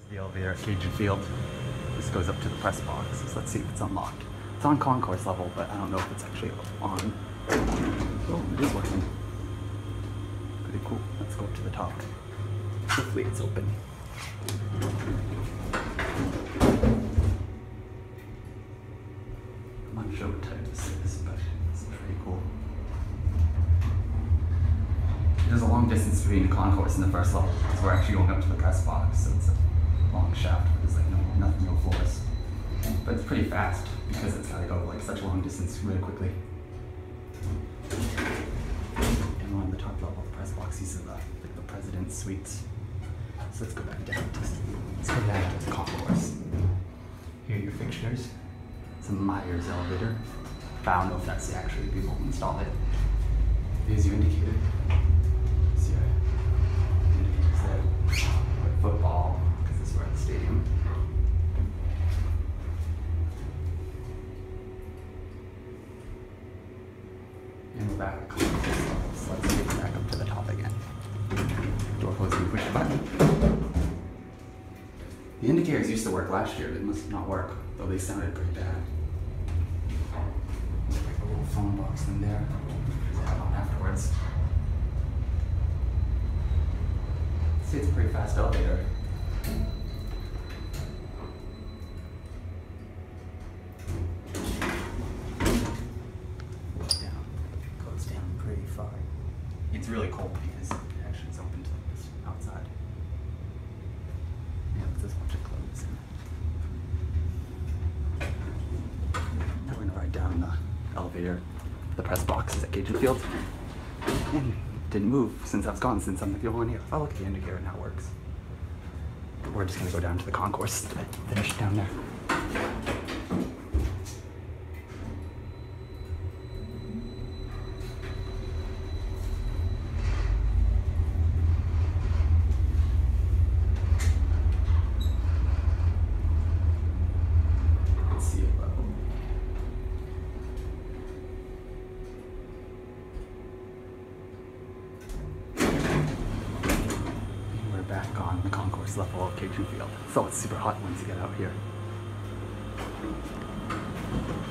The elevator at Cajun Field. This goes up to the press box. So let's see if it's unlocked. It's on concourse level, but I don't know if it's actually on. Oh, it is working. Pretty cool. Let's go up to the top. Hopefully it's open. I'm not sure what type this is, but it's pretty cool. There's a long distance between the concourse and the first level, because we're actually going up to the press box, so it's a long shaft, but there's like no floors. But it's pretty fast, because it's gotta go like such a long distance really quickly. And on the top level of the press box, these are like the president's suites. So let's go back down to the concourse. Here are your fixtures. It's a Myers elevator. But I don't know if that's actually people who installed it. Here's your indicator. See your indicators there. Like football, because this is where at the stadium. And we're back at concourse level, so let's get back up to the top again. Door closing, push the button. The indicators used to work last year, but it must not work, though they sounded pretty bad. There's like a little phone box in there. Add on afterwards. See, it's a pretty fast elevator. Goes down pretty far. It's really cold because it actually is open to this outside. Yeah, there's a bunch of clothes in it. Now we're gonna ride down the elevator. The press box is at Cajun Field. And didn't move since I was gone, since I'm the only one here. Oh, look, the indicator now works. But we're just gonna go down to the concourse to finish down there. Back on the concourse level of Cajun Field. So it's super hot once you get out here.